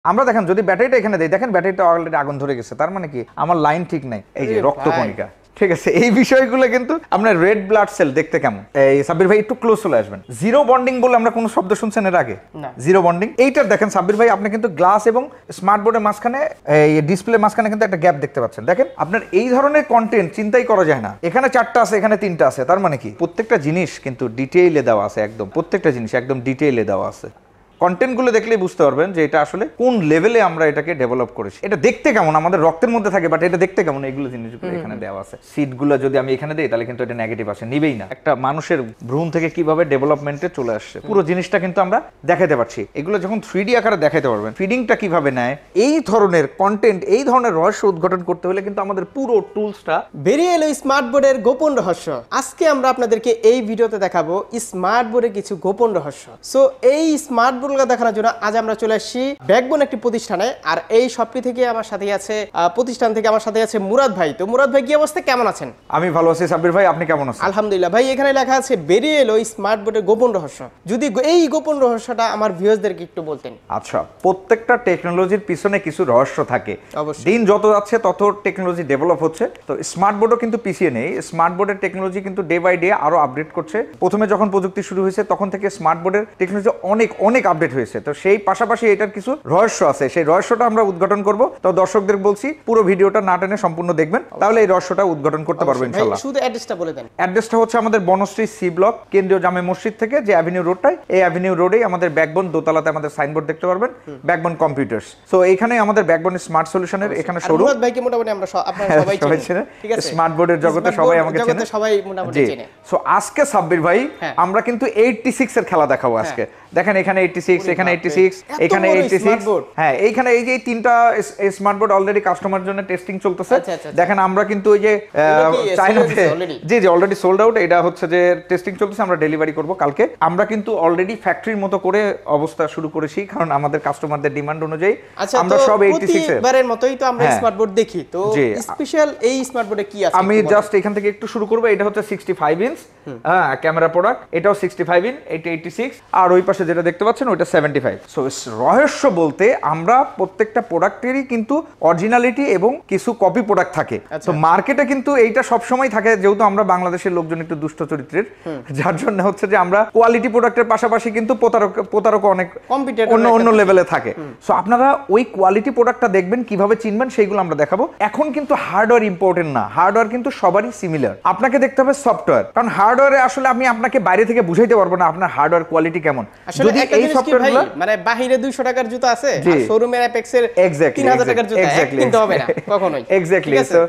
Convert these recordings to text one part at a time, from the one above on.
আমরা দেখেন যদি ব্যাটারিটা এখানে দেই, দেখেন ব্যাটারিটা অলরেডি আগুন ধরে গেছে, তার মানে কি আমার লাইন ঠিক নাই, এই যে রক্তকণিকা। ঠিক আছে, এই বিষয়গুলো কিন্তু আপনার রেড ব্লাড সেল দেখতে কেমন। এই সাব্বির ভাই একটু ক্লোজ চলে আসবেন। জিরো বন্ডিং বলে আমরা কোনো শব্দ শুনছেন এর আগে? জিরো বন্ডিং এইটার দেখেন সাব্বির ভাই, আপনি কিন্তু গ্লাস এবং স্মার্ট বোর্ডের মাঝখানে, এই ডিসপ্লে মাঝখানে কিন্তু একটা গ্যাপ দেখতে পাচ্ছেন। দেখেন আপনার এই ধরনের কন্টেন্ট চিন্তাই করা যায় না। এখানে 4টা আছে, এখানে 3টা আছে, তার মানে কি প্রত্যেকটা জিনিস কিন্তু ডিটেইলে দেওয়া আছে, একদম প্রত্যেকটা জিনিস একদম ডিটেইলে দেওয়া আছে। কন্টেন্টগুলো দেখলেই বুঝতে পারবেন যে এটা আসলে কোন লেভেলে আমরা এটাকে ডেভেলপ করেছি। এটা দেখতে কেমন আমাদের রক্তের মধ্যে থাকে, বাট এটা দেখতে কেমন এইগুলো জিনিসগুলো এখানে দেওয়া আছে। সিটগুলো যদি আমি এখানে দেই তাহলে কিন্তু এটা নেগেটিভ আসে, নিবেই না। একটা মানুষের ভ্রূণ থেকে কিভাবে ডেভেলপমেন্টে চলে আসছে পুরো জিনিসটা কিন্তু আমরা দেখাতে পারছি। এগুলো যখন 3D আকারে দেখাতে পারবেন, ফিডিংটা কিভাবে নেয়, এই ধরনের কন্টেন্ট, এই ধরনের রহস্য উদ্ঘাটন করতে হলে কিন্তু আমাদের পুরো টুলসটা বেরিয়ে এলো স্মার্ট বোর্ডের গোপন রহস্য। আজকে আমরা আপনাদেরকে এই ভিডিওতে দেখাবো স্মার্ট বোর্ডের কিছু গোপন রহস্য। সো এই স্মার্ট বোর্ডগুলো দেখানোর জন্য আজ আমরা চলে আসছি ব্যাকবোন একটি প্রতিষ্ঠানে। আর এই শপটি থেকে আমার সাথে আছে প্রতিষ্ঠান থেকে আমার সাথে আছে মুরাদ ভাই। তো মুরাদ ভাই কি অবস্থা, কেমন আছেন? আমি ভালো আছি সাব্বির ভাই, আপনি কেমন আছেন? আলহামদুলিল্লাহ ভাই। এখানে লেখা আছে বেরিয়ে এলো স্মার্ট বোর্ডের গোপন রহস্য। যদি এই গোপন রহস্যটা আমার ভিউয়ার্সদেরকে একটু বলতেন। আচ্ছা, প্রত্যেকটা টেকনোলজির পিছনে কিছু রহস্য থাকে। দিন যত যাচ্ছে তত টেকনোলজি ডেভেলপ হচ্ছে। তো স্মার্ট বোর্ডও কিন্তু পিছিয়ে নেই। স্মার্ট বোর্ডের টেকনোলজি কিন্তু ডে বাই ডে আরো আপডেট করছে। প্রথমে যখন প্রযুক্তি শুরু হয়েছে তখন থেকে স্মার্ট বোর্ডের টেকনোলজি অনেক অনেক আপডেট হয়েছে। তো সেই পাশাপাশি এটার কিছু রহস্য আছে, সেই রহস্যটা আমরা উদ্ঘাটন করব। তো দর্শকদের বলছি পুরো ভিডিওটা না টেনে সম্পূর্ণ দেখবেন, তাহলে এই রহস্যটা উদ্ঘাটন করতে পারবেন ইনশাআল্লাহ। শুধু অ্যাড্রেসটা বলে দেন। অ্যাড্রেসটা হচ্ছে আমাদের বনশ্রী সি ব্লক, কেন্দ্রীয় জামে মসজিদ থেকে যে অ্যাভিনিউ রোডটাই, এই অ্যাভিনিউ রোডেই আমাদের ব্যাকবোন দোতলাতে আমাদের সাইনবোর্ড দেখতে পারবেন, ব্যাকবোন কম্পিউটার্স। সো এইখানে আমাদের ব্যাকবোন স্মার্ট সলিউশনের এখানে শোরুম। মুরাদ ভাইকে মোটামুটি আমরা আপনারা সবাই চিনেন, ঠিক আছে? স্মার্ট বোর্ডের জগতে সবাই আমাকে চেনে, সবাই মোটামুটি চেনে। সো আজকে সাব্বির ভাই আমরা কিন্তু 86 এর খেলা দেখাবো আজকে। দেখেন এখানে 86, এখানে 86, এখানে 86। হ্যাঁ, এইখানে এই যে 3টা স্মার্ট বোর্ড অলরেডি কাস্টমার জন্য টেস্টিং চলতেছে। দেখেন আমরা কিন্তু ওই যে চাইনাতে জি অলরেডি সোল্ড আউট। এটা হচ্ছে যে টেস্টিং চলতেছে, আমরা ডেলিভারি করব কালকে। আমরা কিন্তু অলরেডি ফ্যাক্টরির মতো করে অবস্থা শুরু করেছি, কারণ আমাদের কাস্টমারদের ডিমান্ড অনুযায়ী আমরা সব 86 এর বারের মতোই তো আমরা স্মার্ট বোর্ড দেখি। তো স্পেশাল এই স্মার্ট বোর্ডে কি আছে আমি জাস্ট এখান থেকে একটু শুরু করব। এটা হচ্ছে 65 ইঞ্চ ক্যামেরা প্রোডাক্ট, এটাও 65 ইঞ্চ, এটা 86, আর ওই পাশে যেটা দেখতে পাচ্ছেন ওইটা 75। সো রহস্য বলতে আমরা প্রত্যেকটা প্রোডাক্টেরই কিন্তু অরিজিনালিটি এবং কিছু কপি প্রোডাক্ট থাকে। তো মার্কেটে কিন্তু এইটা সব সময় থাকে, যেহেতু আমরা বাংলাদেশের লোকজন একটু দুষ্ট চরিত্রের, যার জন্য হচ্ছে যে আমরা কোয়ালিটি প্রোডাক্টের পাশাপাশি কিন্তু প্রতারক অনেক অন্য লেভেলে থাকে। সো আপনারা ওই কোয়ালিটি প্রোডাক্টটা দেখবেন, কিভাবে চিনবেন সেইগুলো আমরা দেখাবো। এখন কিন্তু হার্ডওয়্যার ইম্পর্টেন্ট না, হার্ডওয়্যার কিন্তু সবারই সিমিলার। আপনাকে দেখতে হবে সফটওয়্যার, কারণ হার্ডওয়্যারে আসলে আমি আপনাকে বাইরে থেকে বুঝাইতে পারবো না আপনার হার্ডওয়্যার কোয়ালিটি কেমন। যদি এই সফটওয়্যারগুলো মানে বাহিরে 200 টাকার জুতা আছে আর শোরুমের অ্যাপেক্সের 3000 টাকার জুতা কিনতে হবে না কখনোই। এক্স্যাক্টলি। সো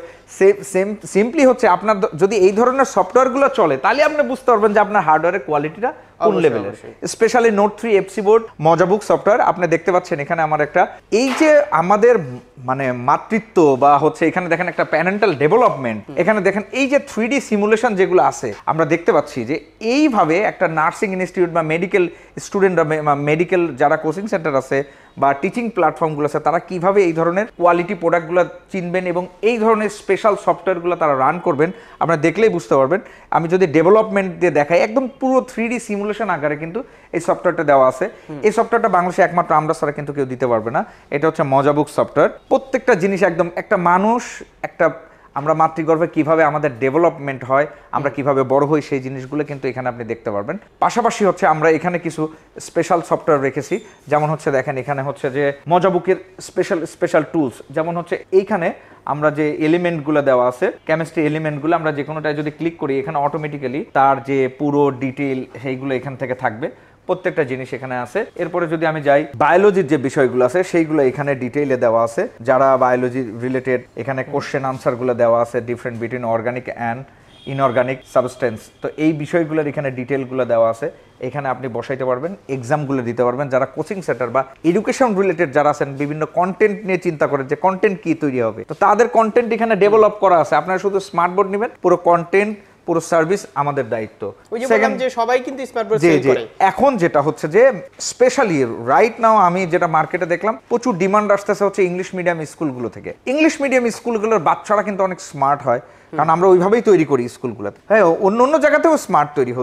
সিম্পলি হচ্ছে আপনার যদি এই ধরনের সফটওয়্যারগুলো চলে, তাহলে আপনি বুঝতে পারবেন যে আপনার হার্ডওয়্যারের কোয়ালিটিটা কোন লেভেলের। স্পেশালি নোট 3 এফসি বোর্ড মজাবুক সফটওয়্যার আপনি দেখতে পাচ্ছেন এখানে আমার একটা, এই যে আমাদের মানে মাতৃত্ব বা হচ্ছে এখানে দেখেন একটা প্যারেন্টাল ডেভেলপমেন্ট, এখানে দেখেন এই যে 3D সিমুলেশন যেগুলো আছে, আমরা দেখতে পাচ্ছি যে এইভাবে একটা নার্সিং ইনস্টিটিউট বা মেডিকেল স্টুডেন্ট বা মেডিকেল যারা কোচিং সেন্টার আছে বা টিচিং প্ল্যাটফর্মগুলো আছে, তারা কিভাবে এই ধরনের কোয়ালিটি প্রোডাক্টগুলো চিনবেন এবং এই ধরনের স্পেশাল সফটওয়্যারগুলো তারা রান করবেন, আপনারা দেখলেই বুঝতে পারবেন। আমি যদি ডেভেলপমেন্ট দিয়ে দেখাই, একদম পুরো 3D সিমুলেশন আকারে কিন্তু এই সফটওয়্যারটা দেওয়া আছে। এই সফটওয়্যারটা বাংলাদেশে একমাত্র আমরা ছাড়া কিন্তু কেউ দিতে পারবে না। এটা হচ্ছে মজাবুক সফটওয়্যার। প্রত্যেকটা জিনিস একদম একটা মানুষ, একটা আমরা মাতৃগর্ভে কিভাবে আমাদের ডেভেলপমেন্ট হয়, আমরা কিভাবে বড় হই, সেই জিনিসগুলো কিন্তু এখানে আপনি দেখতে পারবেন। পাশাপাশি হচ্ছে আমরা এখানে কিছু স্পেশাল সফটওয়্যার রেখেছি, যেমন হচ্ছে দেখেন এখানে হচ্ছে যে মজাবুকের স্পেশাল টুলস, যেমন হচ্ছে এইখানে আমরা যে এলিমেন্টগুলো দেওয়া আছে, কেমিস্ট্রি এলিমেন্টগুলো আমরা যে কোনোটায় যদি ক্লিক করি, এখানে অটোমেটিক্যালি তার যে পুরো ডিটেইল সেইগুলো এখান থেকে থাকবে, প্রত্যেকটা জিনিস এখানে আছে। এরপরে যদি আমি যাই, বায়োলজির যে বিষয়গুলো আছে সেইগুলো এখানে ডিটেইলে দেওয়া আছে, যারা বায়োলজি রিলেটেড, এখানে কোশ্চেন আনসারগুলো দেওয়া আছে, different between organic and inorganic substance. তো এই বিষয়গুলোর এখানে ডিটেইলগুলো দেওয়া আছে, এখানে আপনি বসাইতে পারবেন, এক্সামগুলো দিতে পারবেন। যারা কোচিং সেন্টার বা এডুকেশন রিলেটেড যারা আছেন, বিভিন্ন কন্টেন্ট নিয়ে চিন্তা করেন যে কন্টেন্ট কি তৈরি হবে, তো তাদের কন্টেন্ট এখানে ডেভেলপ করা আছে। আপনারা শুধু স্মার্ট বোর্ড নেবেন, পুরো কন্টেন্ট, পুরো সার্ভিস আমাদের দায়িত্ব। সেকেন্ড যে সবাই কিন্তু স্মার্ট বোর্ড সেল করে। এখন যেটা হচ্ছে যে স্পেশালি রাইট নাও আমি যেটা মার্কেটে দেখলাম, প্রচুর ডিমান্ড আসতেছে হচ্ছে ইংলিশ মিডিয়াম স্কুলগুলো থেকে। ইংলিশ মিডিয়াম স্কুলগুলোর বাচ্চারা কিন্তু অনেক স্মার্ট হয়, কারণ আমরা ওইভাবেই তৈরি করি স্কুলগুলোতে। হ্যাঁ, অন্য জায়গাতেও স্মার্ট তৈরি হচ্ছে,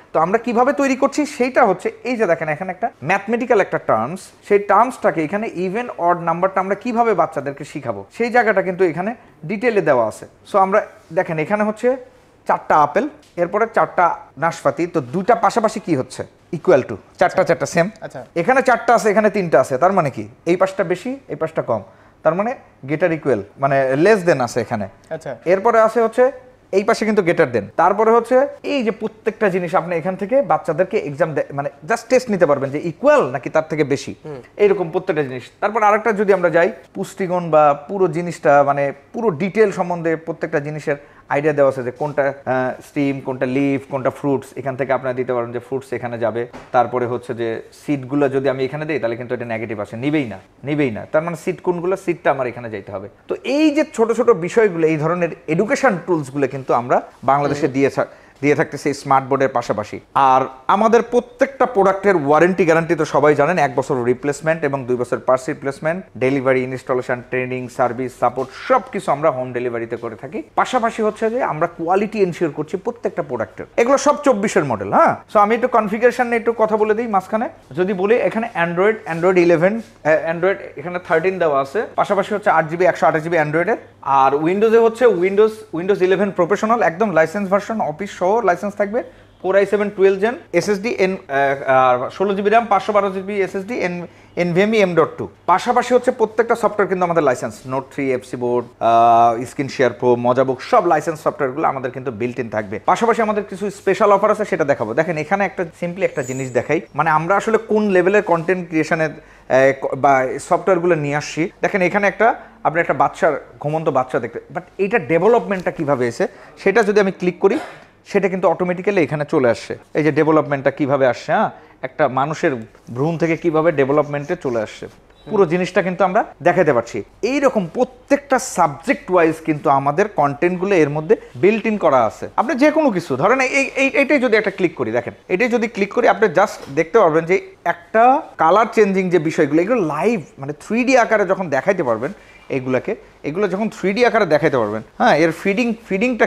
তো আমরা কিভাবে তৈরি করছি সেইটা হচ্ছে এই যে দেখেন এখানে একটা ম্যাথমেটিক্যাল একটা টার্মস, সেই টার্মসটাকে এখানে ইভেন অড নাম্বারটা আমরা কিভাবে বাচ্চাদেরকে শিখাবো সেই জায়গাটা কিন্তু এখানে ডিটেলে দেওয়া আছে। সো আমরা দেখেন এখানে হচ্ছে 4টা আপেল, এরপরে 4টা নাশপাতি, তো দুইটা পাশাপাশি কি হচ্ছে ইকুয়াল টু 4টা সেম। আচ্ছা, এখানে 4টা আছে, এখানে 3টা আছে, তার মানে কি এই পাশটা বেশি এই পাশটা কম, তার মানে গেটার ইকুয়াল মানে লেস দেন আছে এখানে। আচ্ছা, এরপরে আছে হচ্ছে এই পাশে কিন্তু গেটার দেন, তারপরে হচ্ছে এই যে প্রত্যেকটা জিনিস আপনি এখান থেকে বাচ্চাদেরকে এক্সাম মানে জাস্ট টেস্ট নিতে পারবেন যে ইকুয়াল নাকি তার থেকে বেশি, এইরকম প্রত্যেকটা জিনিস। তারপর আরেকটা যদি আমরা যাই পুষ্টিগুণ বা পুরো জিনিসটা মানে পুরো ডিটেল সম্বন্ধে প্রত্যেকটা জিনিসের আইডিয়া দেওয়া আছে যে কোনটা স্টিম, কোনটা লিফ, কোনটা ফ্রুটস, এখান থেকে আপনারা দিতে পারেন যে ফ্রুটস এখানে যাবে। তারপরে হচ্ছে যে সিডগুলো যদি আমি এখানে দিই তাহলে কিন্তু এটা নেগেটিভ আসে, নিবেই না, তার মানে সিড কোনগুলো, সিডটা আমার এখানে যাইতে হবে। তো এই যে ছোট ছোট বিষয়গুলো, এই ধরনের এডুকেশন টুলসগুলো কিন্তু আমরা বাংলাদেশে দিয়ে থাকতেছে স্মার্ট বোর্ডের পাশাপাশি। আর আমাদের প্রত্যেকটা প্রোডাক্টের ওয়ারেন্টি গ্যারান্টি তো সবাই জানেন, 1 বছর রিপ্লেসমেন্ট এবং 2 বছর parts replacement, delivery, installation, training, service, support সব কিছু আমরা হোম ডেলিভারিতে করে থাকি। পাশাপাশি হচ্ছে যে আমরা কোয়ালিটি এনশিওর করছি প্রত্যেকটা প্রোডাক্টের। এগুলো সব 24-এর মডেল। হ্যাঁ, সো আমি একটু কনফিগারেশন নিয়ে একটু কথা বলে দিই মাঝখানে। যদি বলি এখানে অ্যান্ড্রয়েড 11, অ্যান্ড্রয়েড এখানে 13 দেওয়া আছে, পাশাপাশি হচ্ছে 8GB 128GB অ্যান্ড্রয়েডের। আর উইন্ডোজে হচ্ছে উইন্ডোজ 11 প্রফেশনাল, একদম লাইসেন্স ভার্সন, অফিস সহ লাইসেন্স থাকবে। 4 i7 12 gen SSD, 16GB RAM, 512GB SSD, NVMe M.2। পাশাপাশি হচ্ছে প্রত্যেকটা সফটওয়্যার কিন্তু আমাদের licence, note 3, FC board, screen share pro, মজাবুক সব লাইসেন্স সফটওয়্যারগুলো আমাদের কিন্তু বিল্ট ইন থাকবে। পাশাপাশি আমাদের কিছু স্পেশাল অফার আছে, সেটা দেখাবো। দেখেন এখানে একটা সিম্পলি একটা জিনিস দেখাই, মানে আমরা আসলে কোন লেভেলের কন্টেন্ট ক্রিয়েশনের বা সফটওয়্যারগুলো নিয়ে আসছি। দেখেন এখানে আপনি একটা বাচ্চার, ঘুমন্ত বাচ্চা দেখতে, বাট এইটা ডেভেলপমেন্টটা কিভাবে এসে সেটা যদি আমি ক্লিক করি সেটা কিন্তু অটোমেটিক্যালি এখানে চলে আসছে। এই যে ডেভেলপমেন্টটা কিভাবে আসছে, হ্যাঁ, একটা মানুষের ভ্রূণ থেকে কিভাবে ডেভেলপমেন্টে চলে আসছে, পুরো জিনিসটা কিন্তু আমরা দেখাতে পারছি। এইরকম প্রত্যেকটা সাবজেক্ট ওয়াইজ কিন্তু আমাদের কন্টেন্টগুলো এর মধ্যে বিল্ট ইন করা আছে। আপনি যে কোনো কিছু ধরেন এইটাই যদি একটা ক্লিক করি, দেখেন এটাই যদি ক্লিক করি আপনি জাস্ট দেখতে পারবেন যে একটা কালার চেঞ্জিং যে বিষয়গুলো, এগুলো লাইভ মানে 3D আকারে যখন দেখাইতে পারবেন, এগুলো যখন 3D আকারে দেখাইতে পারবেন, হ্যাঁ, এর ফিডিংটা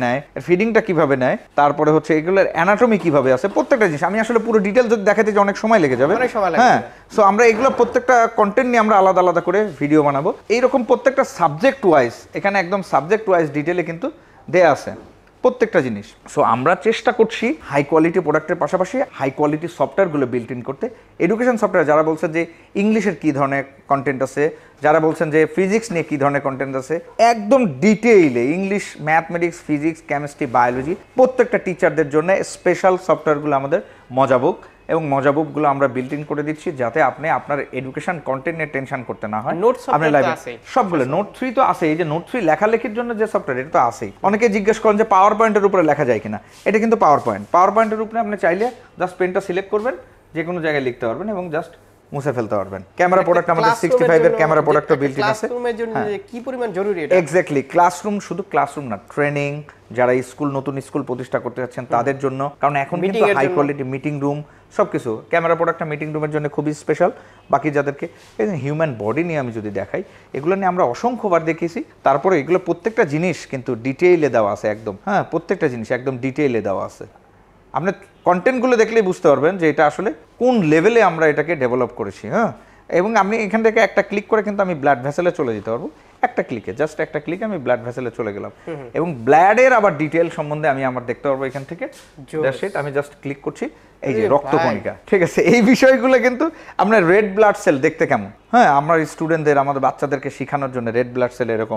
কিভাবে নেয়, তারপরে হচ্ছে এগুলোর অ্যানাটমি কিভাবে আছে, প্রত্যেকটা জিনিস আমি আসলে পুরো ডিটেল যদি দেখাতে যে অনেক সময় লেগে যাবে। হ্যাঁ, সো আমরা এগুলো প্রত্যেকটা কন্টেন্ট নিয়ে আমরা আলাদা আলাদা করে ভিডিও বানাবো। এইরকম প্রত্যেকটা সাবজেক্ট ওয়াইজ এখানে একদম সাবজেক্ট ওয়াইজ ডিটেলে কিন্তু দেয়া আছে প্রত্যেকটা জিনিস। সো আমরা চেষ্টা করছি হাই কোয়ালিটি প্রোডাক্টের পাশাপাশি হাই কোয়ালিটি সফটওয়্যারগুলো বিল্ট ইন করতে। এডুকেশন সফটওয়্যার যারা বলছেন যে ইংলিশের কী ধরনের কন্টেন্ট আছে, যারা বলছেন যে ফিজিক্স নিয়ে কী ধরনের কন্টেন্ট আছে, একদম ডিটেইলে English, mathematics, physics, chemistry, biology প্রত্যেকটা টিচারদের জন্য স্পেশাল সফটওয়্যারগুলো আমাদের মজাবুক, এবং মজাবুকগুলো আমরা বিল্ট ইন করে দিচ্ছি যাতে আপনি আপনার এডুকেশন কন্টেন্ট নিয়ে টেনশন করতে না হয়। আপনি লাইব্রেরি সবগুলো নোট 3 তো আছে, এই যে নোট 3 লেখালেখির জন্য যে সফটওয়্যার, এটা তো আছেই। অনেকে জিজ্ঞেস করেন যে পাওয়ার পয়েন্টের উপরে লেখা যায় কিনা, এটা কিন্তু পাওয়ার পয়েন্টের উপরে আপনি চাইলে জাস্ট পেনটা সিলেক্ট করবেন, যে কোনো জায়গায় লিখতে পারবেন এবং জাস্ট মুছে ফেলতে পারবেন। ক্যামেরা প্রোডাক্ট আমাদের 65 এর ক্যামেরা প্রোডাক্টও বিল্ট ইন আছে। ক্লাসরুমের জন্য কি পরিমাণ জরুরি এটা? এক্স্যাক্টলি, ক্লাসরুম, শুধু ক্লাসরুম না, ট্রেনিং, যারা নতুন স্কুল প্রতিষ্ঠা করতে যাচ্ছেন তাদের জন্য, কারণ এখন কিন্তু হাই কোয়ালিটি মিটিং রুম সবকিছু, ক্যামেরা প্রোডাক্টটা মিটিং রুমের জন্য খুবই স্পেশাল। বাকি যাদেরকে হিউম্যান বডি নিয়ে আমি যদি দেখাই, এগুলো নিয়ে আমরা অসংখ্যবার দেখিয়েছি। তারপরে এগুলো প্রত্যেকটা জিনিস কিন্তু ডিটেইলে দেওয়া আছে একদম, হ্যাঁ, প্রত্যেকটা জিনিস একদম ডিটেইলে দেওয়া আছে। আপনি কন্টেন্টগুলো দেখলেই বুঝতে পারবেন যে এটা আসলে কোন লেভেলে আমরা এটাকে ডেভেলপ করেছি। হ্যাঁ, এবং আমি এখান থেকে একটা ক্লিক করে কিন্তু আমি ব্লাড ভেসেলে চলে যেতে পারবো, জাস্ট একটা ক্লিকে আমি ব্লাড ভেসেলে চলে গেলাম, এবং ব্লাডের আবার ডিটেল সম্বন্ধে আমি আমার দেখতে পারবো এখান থেকে। আমি জাস্ট ক্লিক করছি, এই যে রক্তকণিকা, ঠিক আছে, এই বিষয়গুলো কিন্তু আপনার রেড ব্লাড সেল দেখতে কেমন, হ্যাঁ, আমরা স্টুডেন্টদের, আমাদের বাচ্চাদেরকে শেখানোর জন্য রেড ব্লাড সেল এরকম,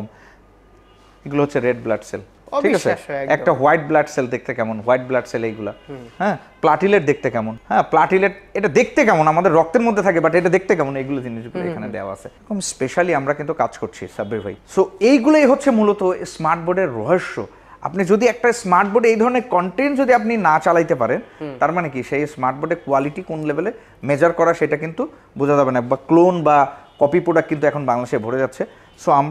এগুলো হচ্ছে রেড ব্লাড সেল, ঠিক আছে। একটা হোয়াইট ব্লাড সেল দেখতে কেমন, হোয়াইট ব্লাড সেল এইগুলা, হ্যাঁ, প্লাটিলেট দেখতে কেমন, হ্যাঁ, প্লাটিলেট এটা দেখতে কেমন, আমাদের রক্তের মধ্যে থাকে, বাট এটা দেখতে কেমন, এইগুলো জিনিসগুলো এখানে দেওয়া আছে। এরকম স্পেশালি আমরা কিন্তু কাজ করছি সাব্বির ভাই। সো এইগুলোই হচ্ছে মূলত স্মার্ট বোর্ডের রহস্য। আপনি যদি একটা স্মার্ট বোর্ডে এই ধরনের কন্টেন্ট যদি আপনি না চালাইতে পারেন, তার মানে কি সেই স্মার্ট বোর্ডের কোয়ালিটি কোন লেভেলে মেজার করা সেটা কিন্তু বোঝা যাবে না, বা ক্লোন বা কপি প্রোডাক্ট কিন্তু এখন বাংলাদেশে ভরে যাচ্ছে। সো আমরা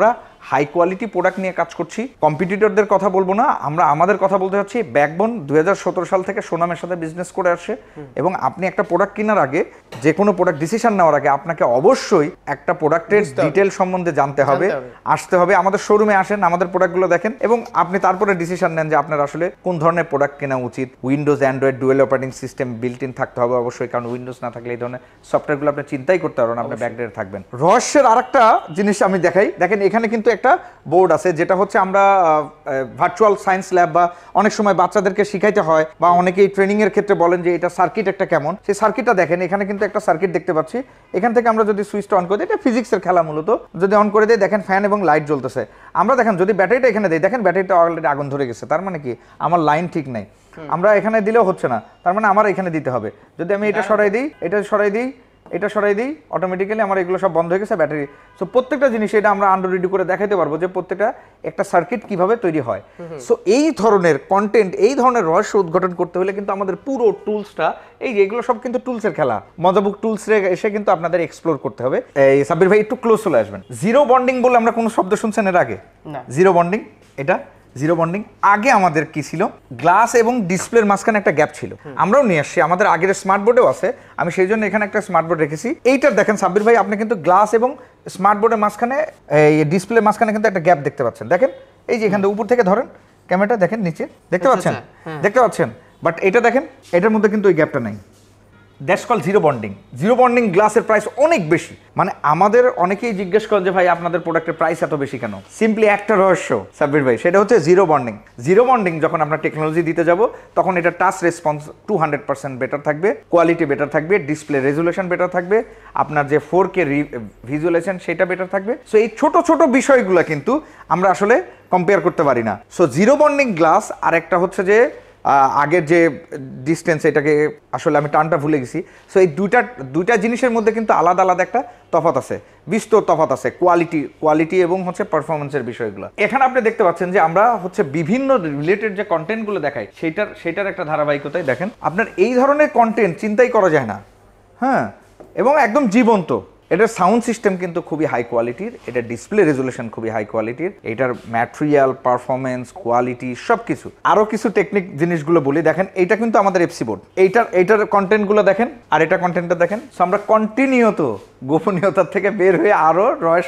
হাই কোয়ালিটি প্রোডাক্ট নিয়ে কাজ করছি। কম্পিটিটরদের কথা বলবো না, আমরা আমাদের কথা বলতে চাচ্ছি। ব্যাকবোন 2017 সাল থেকে সুনামের সাথে বিজনেস করে আসছে, এবং আপনি একটা প্রোডাক্ট কেনার আগে, যে কোনো প্রোডাক্ট ডিসিশন নেওয়ার আগে আপনাকে অবশ্যই একটা প্রোডাক্টের ডিটেল সম্বন্ধে জানতে হবে, আসতে হবে। আমাদের শোরুমে আসেন, আমাদের প্রোডাক্টগুলো দেখেন, এবং আপনি তারপরে ডিসিশন নেন যে আপনার আসলে কোন ধরনের প্রোডাক্ট কেনা উচিত। Windows, Android dual operating system built in থাকতে হবে অবশ্যই, কারণ উইন্ডোজ না থাকলে এই ধরনের সফটওয়্যারগুলো আপনি চিন্তাই করতে পারবেন, আপনি ব্যাকডেটে থাকবেন। রহস্যের আরেকটা জিনিস আমি দেখাই, দেখেন এখানে কিন্তু একটা বোর্ড আছে, যেটা হচ্ছে আমরা ভার্চুয়াল সায়েন্স ল্যাব বা অনেক সময় বাচ্চাদেরকে শিখাইতে হয়, বা অনেকেই ট্রেনিং এর ক্ষেত্রে বলেন যে এটা সার্কিট একটা কেমন, সেই সার্কিটটা দেখেন। এখানে কিন্তু একটা সার্কিট দেখতে পাচ্ছি। এখান থেকে আমরা যদি সুইচটা অন করে দিই, এটা ফিজিক্সের খেলা মূলত, যদি অন করে দিই দেখেন ফ্যান এবং লাইট জ্বলতেছে। আমরা দেখেন যদি ব্যাটারিটা এখানে দিই, দেখেন ব্যাটারিটা অলরেডি আগুন ধরে গেছে, তার মানে কি আমার লাইন ঠিক নাই। আমরা এখানে দিলেও হচ্ছে না, তার মানে আমার এখানে দিতে হবে। যদি আমি এটা সরাই দিই, এটা সরাই দিই, এটা সরাই দিই, অটোমেটিক্যালি আমার এগুলো সব বন্ধ হয়ে গেছে, ব্যাটারি। সো প্রত্যেকটা জিনিস এটা আমরা আন্ডার রিডিউ করে দেখাতে পারবো যে প্রত্যেকটা একটা সার্কিট কিভাবে তৈরি হয়। সো এই ধরনের কন্টেন্ট, এই ধরনের রহস্য উদ্ঘাটন করতে হলে কিন্তু আমাদের পুরো টুলসটা, এই যে এগুলো সব কিন্তু টুলসের খেলা, মজাবুক টুলস এসে কিন্তু আপনাদের এক্সপ্লোর করতে হবে। এই সাব্বির ভাই একটু ক্লোজ চলে আসবেন। জিরো বন্ডিং বলে আমরা কোনো শব্দ শুনছেন এর আগে? জিরো বন্ডিং, এটা জিরো বন্ডিং। আগে আমাদের কি ছিল, গ্লাস এবং ডিসপ্লের মাঝখানে একটা গ্যাপ ছিল, আমরাও নিয়ে আসছি, আমাদের আগের স্মার্ট বোর্ডেও আছে। আমি সেই জন্য এখানে একটা স্মার্ট বোর্ড রেখেছি। এইটার দেখেন সাব্বির ভাই, আপনি কিন্তু গ্লাস এবং স্মার্ট বোর্ডের মাঝখানে, এই ডিসপ্লের মাঝখানে কিন্তু একটা গ্যাপ দেখতে পাচ্ছেন। দেখেন এই যে এখান থেকে উপর থেকে ধরেন ক্যামেরাটা, দেখেন নিচে দেখতে পাচ্ছেন, দেখতে পাচ্ছেন। বাট এটা দেখেন, এটার মধ্যে কিন্তু ওই গ্যাপটা নাই। That's call zero bonding. Zero bonding গ্লাসের প্রাইস অনেক বেশি। মানে আমাদের অনেকেই জিজ্ঞেস করেন যে ভাই আপনাদের প্রোডাক্টের প্রাইস এত বেশি কেন? সিম্পলি একটা রহস্য সাব্বির ভাই, সেটা হচ্ছে জিরো বন্ডিং। জিরো বন্ডিং যখন আমরা টেকনোলজি দিতে যাব, তখন এটা টাচ রেসপন্স 200% বেটার থাকবে, কোয়ালিটি বেটার থাকবে, ডিসপ্লে রেজুলেশন বেটার থাকবে, আপনার যে 4K ভিজুয়ালাইজেশন সেটা বেটার থাকবে। সো এই ছোট ছোট বিষয়গুলো কিন্তু আমরা আসলে কম্পেয়ার করতে পারি না। সো জিরো বন্ডিং গ্লাস, আর একটা হচ্ছে যে আগের যে ডিস্টেন্স, এটাকে আসলে আমি টানটা ভুলে গেছি। সো এই দুইটা জিনিসের মধ্যে কিন্তু আলাদা আলাদা একটা তফাৎ আছে, বিস্তর তফাৎ আছে, কোয়ালিটি এবং হচ্ছে পারফরমেন্সের বিষয়গুলো। এখানে আপনি দেখতে পাচ্ছেন যে আমরা হচ্ছে বিভিন্ন রিলেটেড যে কন্টেন্টগুলো দেখাই, সেটার একটা ধারাবাহিকতায় দেখেন আপনার এই ধরনের কন্টেন্ট চিন্তাই করা যায় না, হ্যাঁ, এবং একদম জীবন্ত। এটার সাউন্ড সিস্টেম কিন্তু খুবই হাই কোয়ালিটির, এটার ডিসপ্লে রেজুলেশন খুবই হাই কোয়ালিটির, এটার ম্যাটেরিয়াল, পারফরমেন্স, কোয়ালিটি সব কিছু। আরও কিছু টেকনিক জিনিসগুলো বলি, দেখেন এইটা কিন্তু আমাদের এফসি বোর্ড, এইটার কন্টেন্টগুলো দেখেন, আর এটা কন্টেন্টটা দেখেন। সো আমরা কন্টিনিউত গোপনীয়তার থেকে বের হয়ে আরও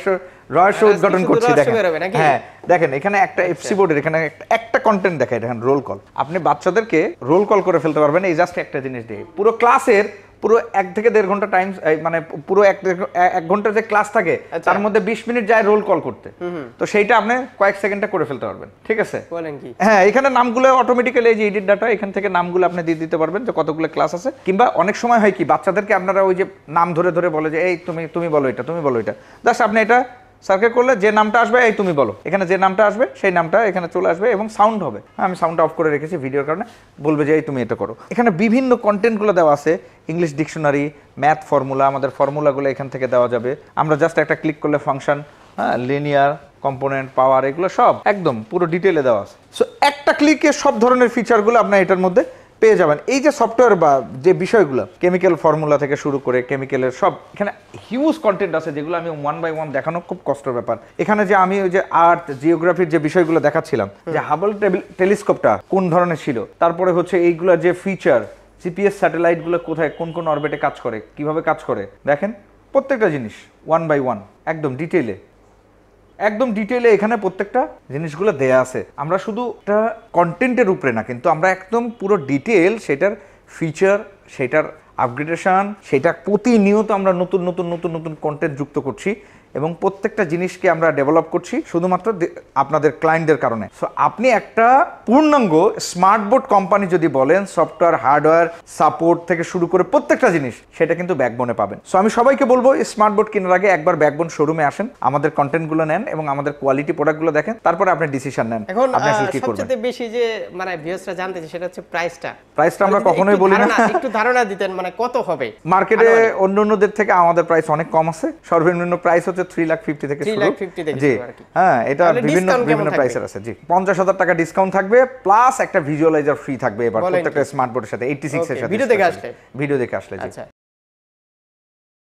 রহস্য উদ্ঘাটন করছি। দেখেন, হ্যাঁ দেখেন এখানে একটা এফসি বোর্ডের এখানে একটা কন্টেন্ট দেখায়, দেখেন রোল কল। আপনি বাচ্চাদেরকে রোল কল করে ফেলতে পারবেন এই জাস্ট একটা জিনিস দিয়ে। পুরো ক্লাসের পুরো 1 থেকে 1.5 ঘন্টা টাইম, মানে পুরো 1 ঘন্টার যে ক্লাস থাকে তার মধ্যে 20 মিনিট যায় রোল কল করতে। তো সেইটা আপনি কয়েক সেকেন্ডে করে ফেলতে পারবেন, ঠিক আছে? হ্যাঁ, এখানে নামগুলো অটোমেটিক্যালি, এই যে এডিট ডাটা, এখান থেকে নামগুলো আপনি দিয়ে দিতে পারবেন যে কতগুলো ক্লাস আছে। কিংবা অনেক সময় হয় কি, বাচ্চাদেরকে আপনারা ওই যে নাম ধরে ধরে বলে যে এই তুমি বলো এটা, তুমি বলো এটা, জাস্ট আপনি এটা সার্কেল করলে যে নামটা আসবে এই তুমি বলো, এখানে যে নামটা আসবে সেই নামটা এখানে চলে আসবে এবং সাউন্ড হবে। হ্যাঁ, আমি সাউন্ড অফ করে রেখেছি ভিডিওর কারণে, বলবে যে এই তুমি এটা করো। এখানে বিভিন্ন কন্টেন্টগুলো দেওয়া আছে, ইংলিশ ডিকশনারি, ম্যাথ ফর্মুলা, আমাদের ফর্মুলাগুলো এখান থেকে দেওয়া যাবে। আমরা জাস্ট একটা ক্লিক করলে ফাংশন, হ্যাঁ, লিনিয়ার, কম্পোনেন্ট, পাওয়ার, এগুলো সব একদম পুরো ডিটেলে দেওয়া আছে। সো একটা ক্লিকে সব ধরনের ফিচারগুলো আপনার এটার মধ্যে পেয়ে যাবেন। এই যে সফটওয়্যার বা যে বিষয়গুলো, কেমিক্যাল ফর্মুলা থেকে শুরু করে কেমিক্যালের সব, এখানে হিউজ কন্টেন্ট আছে যেগুলো আমি 1 বাই 1 দেখানো খুব কষ্টের ব্যাপার। এখানে যে আমি ওই যে আর্থ, জিওগ্রাফির যে বিষয়গুলো দেখাচ্ছিলাম, যে হাবল টেলিস্কোপটা কোন ধরনের ছিল, তারপরে হচ্ছে এইগুলো যে ফিচার, জিপিএস স্যাটেলাইটগুলো কোথায় কোন অরবিটে কাজ করে, কিভাবে কাজ করে, দেখেন প্রত্যেকটা জিনিস 1 বাই 1 একদম ডিটেইলে এখানে প্রত্যেকটা জিনিসগুলো দেয়া আছে। আমরা শুধু একটা কন্টেন্টের উপরে না, কিন্তু আমরা একদম পুরো ডিটেল, সেটার ফিচার, সেটার আপগ্রেডেশন, সেটা প্রতিনিয়ত আমরা নতুন কন্টেন্ট যুক্ত করছি এবং প্রত্যেকটা জিনিসকে আমরা ডেভেলপ করছি শুধুমাত্র আপনাদের ক্লায়েন্টদের কারণে। সো আপনি একটা পূর্ণাঙ্গ স্মার্ট বোর্ড কোম্পানি যদি বলেন, সফটওয়্যার, হার্ডওয়্যার, সাপোর্ট থেকে শুরু করে প্রত্যেকটা জিনিস, সেটা কিন্তু ব্যাকবোনে পাবেন। সো আমি সবাইকে বলবো, স্মার্ট বোর্ড কেনার আগে একবার ব্যাকবোন শোরুমে আসেন, আমাদের কন্টেন্টগুলো নেন এবং আমাদের কোয়ালিটি প্রোডাক্টগুলো দেখেন, তারপরে আপনি ডিসিশন নেন এখন আপনি আসলে কি করবেন। সবচেয়ে বেশি যে মানে ভিউয়ার্সরা জানতে চায় সেটা হচ্ছে প্রাইসটা আমরা কখনোই বলি না। একটু ধারণা দিতেন মানে কত হবে? মার্কেটে অন্যদের থেকে আমাদের প্রাইস অনেক কম আছে। সর্বনিম্ন প্রাইস হচ্ছে 3,50,000 থেকে শুরু। জি, হ্যাঁ, এটা বিভিন্ন প্রাইসের আছে। জি, 50,000 টাকা ডিসকাউন্ট থাকবে, প্লাস একটা ভিজুয়ালাইজার ফ্রি থাকবে এবার প্রত্যেকটা স্মার্ট বোর্ডের সাথে 86 এর সাথে। ভিডিও দেখে আসলে জি।